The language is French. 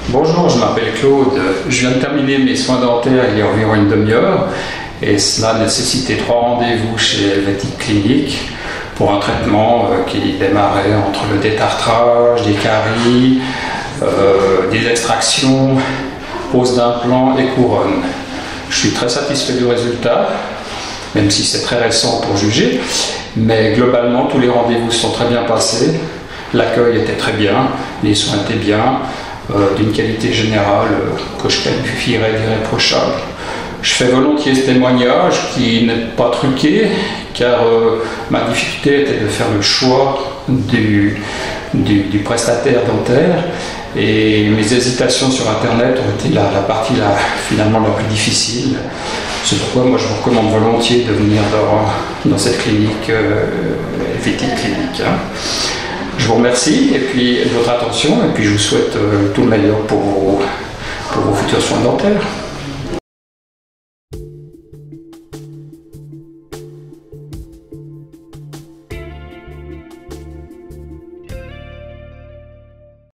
Bonjour, je m'appelle Claude. Je viens de terminer mes soins dentaires il y a environ une demi-heure et cela nécessitait 3 rendez-vous chez Helvetic Clinic pour un traitement qui démarrait entre le détartrage, des caries, des extractions, pose d'implants et couronnes. Je suis très satisfait du résultat, même si c'est très récent pour juger, mais globalement tous les rendez-vous sont très bien passés, l'accueil était très bien, les soins étaient bien, d'une qualité générale que je qualifierais d'irréprochable. Je fais volontiers ce témoignage qui n'est pas truqué, car ma difficulté était de faire le choix du prestataire dentaire et mes hésitations sur internet ont été la partie finalement la plus difficile. C'est pourquoi moi je vous recommande volontiers de venir dans cette clinique, Helvetic Clinic. Je vous remercie et puis de votre attention et puis je vous souhaite tout le meilleur pour vos futurs soins dentaires.